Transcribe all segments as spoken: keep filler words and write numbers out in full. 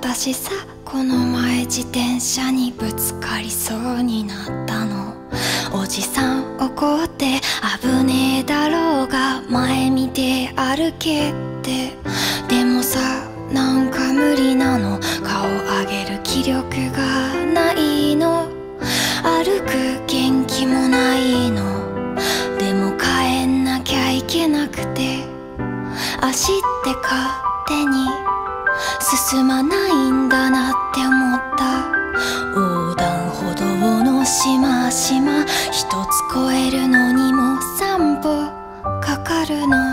私さ、この前自転車にぶつかりそうになったの。おじさん怒って危ねえだろうが前見て歩けって。でもさ、なんか無理なの。顔上げる気力がないの。歩く元気もないの。でも帰んなきゃいけなくて、足って勝手に進まないんだなって思った。横断歩道のしましま一つ越えるのにも三歩かかるの。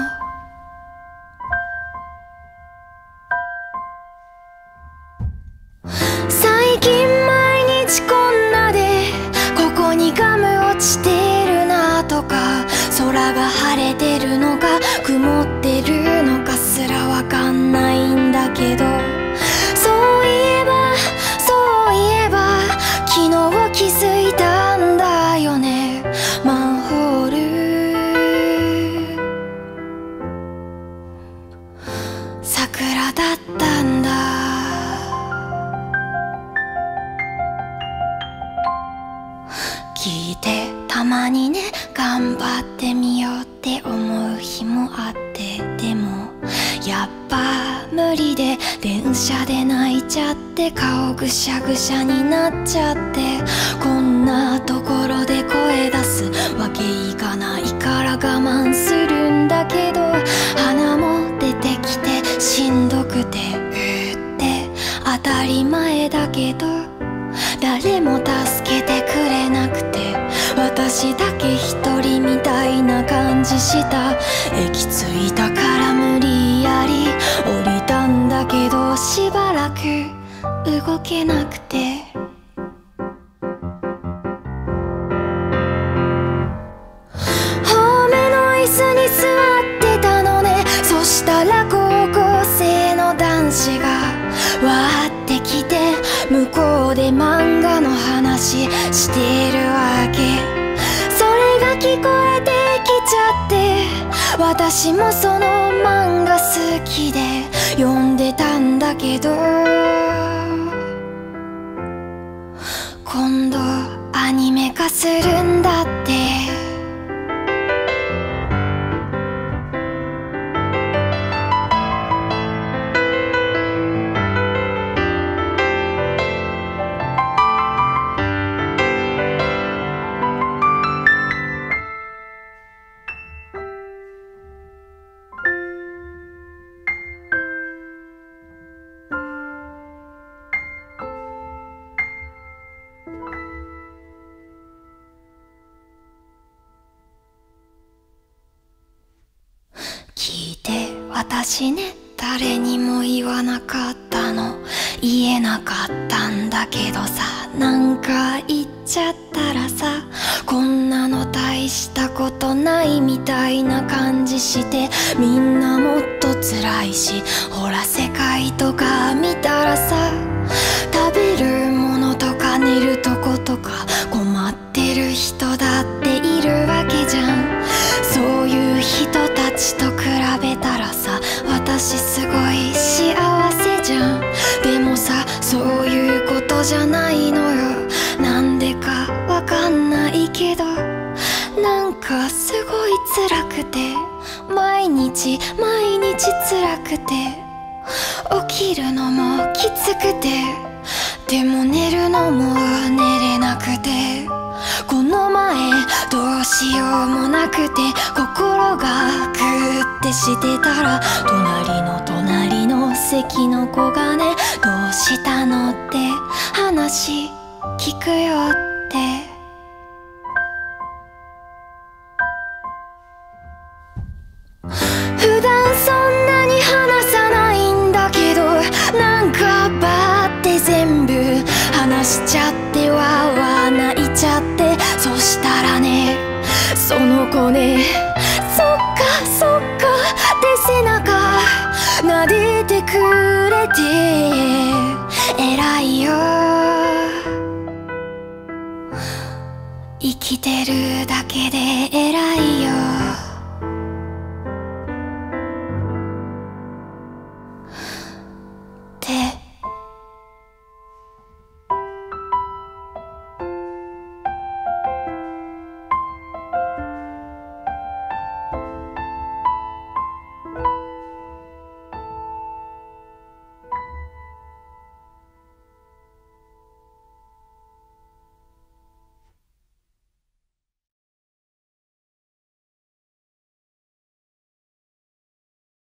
最近毎日こんなで、ここにガム落ちてるなとか、空が晴れてるのか曇ってるのかすらわかんないんだけど、そういえばそういえば昨日気づいたんだよね。マンホール桜だったんだ。聞いてたまにね、頑張ってみようって思う日もあって、でもやっぱ無理で、電車で泣いちゃって顔ぐしゃぐしゃになっちゃって、こんなところで声出すわけいかないから我慢するんだけど、鼻も出てきてしんどくてうーって当たり前だけど、誰も助けてくれなくて私だけ一人みたいな感じした。駅着いたから無理やり降りたんだけど、しばらく動けなくて。ホームの椅子に座ってたのね。そしたら高校生の男子がわーってきて、向こうで漫画の話してるわけ。それが聞こえてきちゃって、私もその漫画好きで読んでたんだけど、今度アニメ化するんだって。聞いて、私ね、誰にも言わなかったの。言えなかったんだけどさ、なんか言っちゃったらさ、こんなの大したことないみたいな感じして、みんなもっと辛いし、ほら世界とか見たらさ、食べるものとか寝るとことか困ってる人だっているわけじゃん。そういう人たちと比べたらさ、私すごい幸せじゃん。でもさ、そういうことじゃないのよ。なんでかわかんないけど、なんかすごい辛くて、毎日毎日辛くて、起きるのもきつくて、でも寝るのも寝れなくて、この前どうしようもなくて心がグーってしてたら、隣の隣の席の子がね、どうしたのって話聞くよって。普段そんなに話さないんだけど、なんかバーって全部話しちゃってわーわー泣いちゃって、そしたらね、その子ね、そっかそっかって背中撫でてくれて、偉いよ、生きてるだけで偉いよ。